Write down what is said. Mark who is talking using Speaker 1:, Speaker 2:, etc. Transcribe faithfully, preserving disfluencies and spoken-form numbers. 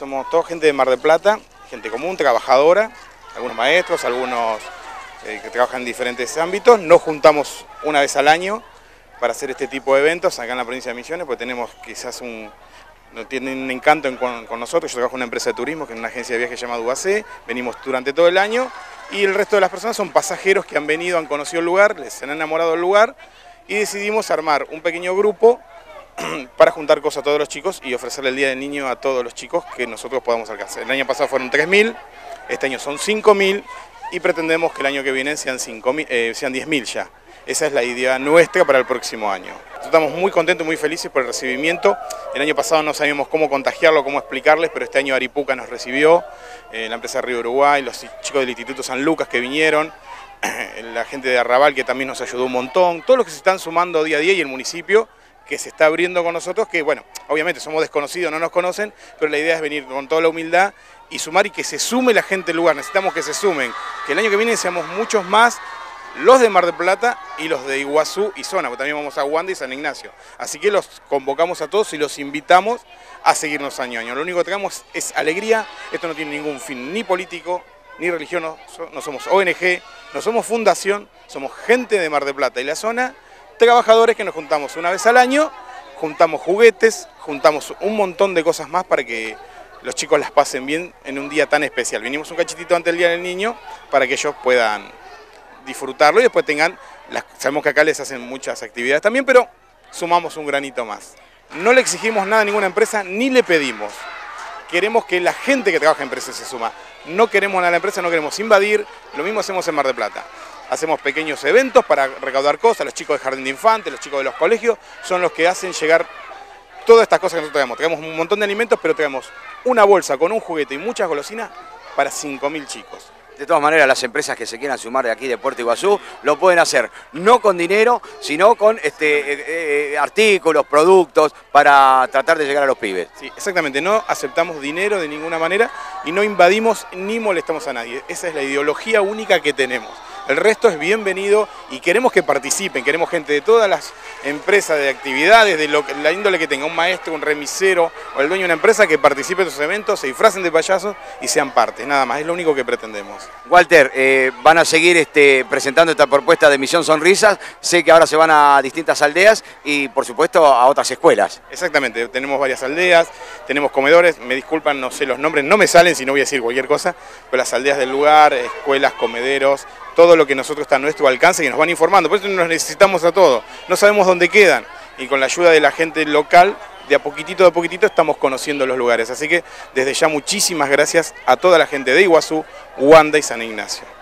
Speaker 1: somos toda gente de Mar del Plata, gente común, trabajadora, algunos maestros, algunos eh, que trabajan en diferentes ámbitos. Nos juntamos una vez al año para hacer este tipo de eventos acá en la provincia de Misiones, porque tenemos quizás un, no tienen un encanto en, con, con nosotros. Yo trabajo en una empresa de turismo, que es una agencia de viajes llamada U A C, venimos durante todo el año, y el resto de las personas son pasajeros que han venido, han conocido el lugar, les han enamorado del lugar, y decidimos armar un pequeño grupo para juntar cosas a todos los chicos y ofrecerle el Día del Niño a todos los chicos que nosotros podamos alcanzar. El año pasado fueron tres mil, este año son cinco mil y pretendemos que el año que viene sean, eh, sean diez mil ya. Esa es la idea nuestra para el próximo año. Estamos muy contentos y muy felices por el recibimiento. El año pasado no sabíamos cómo contagiarlo, cómo explicarles, pero este año Aripuca nos recibió, eh, la empresa Río Uruguay, los chicos del Instituto San Lucas que vinieron, la gente de Arrabal que también nos ayudó un montón, todos los que se están sumando día a día y el municipio que se está abriendo con nosotros, que bueno, obviamente somos desconocidos, no nos conocen, pero la idea es venir con toda la humildad y sumar y que se sume la gente del lugar. Necesitamos que se sumen, que el año que viene seamos muchos más, los de Mar del Plata y los de Iguazú y zona, porque también vamos a Wanda y San Ignacio. Así que los convocamos a todos y los invitamos a seguirnos año a año. Lo único que traemos es alegría, esto no tiene ningún fin ni político, ni religión, no, no somos O N G, no somos fundación, somos gente de Mar del Plata y la zona, trabajadores que nos juntamos una vez al año, juntamos juguetes, juntamos un montón de cosas más para que los chicos las pasen bien en un día tan especial. Vinimos un cachitito antes del Día del Niño para que ellos puedan disfrutarlo y después tengan, las, sabemos que acá les hacen muchas actividades también, pero sumamos un granito más. No le exigimos nada a ninguna empresa, ni le pedimos. Queremos que la gente que trabaja en empresas se suma. No queremos nada a la empresa, no queremos invadir, lo mismo hacemos en Mar del Plata. Hacemos pequeños eventos para recaudar cosas, los chicos de jardín de infantes, los chicos de los colegios, son los que hacen llegar todas estas cosas que nosotros traemos. Traemos un montón de alimentos, pero traemos una bolsa con un juguete y muchas golosinas para cinco mil chicos.
Speaker 2: De todas maneras, las empresas que se quieran sumar de aquí de Puerto Iguazú lo pueden hacer no con dinero, sino con este, eh, eh, artículos, productos, para tratar de llegar a los pibes.
Speaker 1: Sí, exactamente, no aceptamos dinero de ninguna manera y no invadimos ni molestamos a nadie. Esa es la ideología única que tenemos. El resto es bienvenido y queremos que participen, queremos gente de todas las empresas, de actividades, de lo, la índole que tenga, un maestro, un remisero o el dueño de una empresa que participe en esos eventos, se disfracen de payasos y sean parte, nada más, es lo único que pretendemos.
Speaker 2: Walter, eh, van a seguir este, presentando esta propuesta de Misión Sonrisas, sé que ahora se van a distintas aldeas y por supuesto a otras escuelas.
Speaker 1: Exactamente, tenemos varias aldeas, tenemos comedores, me disculpan, no sé los nombres, no me salen si no voy a decir cualquier cosa, pero las aldeas del lugar, escuelas, comederos, todo lo que nosotros está a nuestro alcance y nos van informando, por eso nos necesitamos a todos, no sabemos dónde quedan y con la ayuda de la gente local, de a poquitito, de a poquitito estamos conociendo los lugares, así que desde ya muchísimas gracias a toda la gente de Iguazú, Wanda y San Ignacio.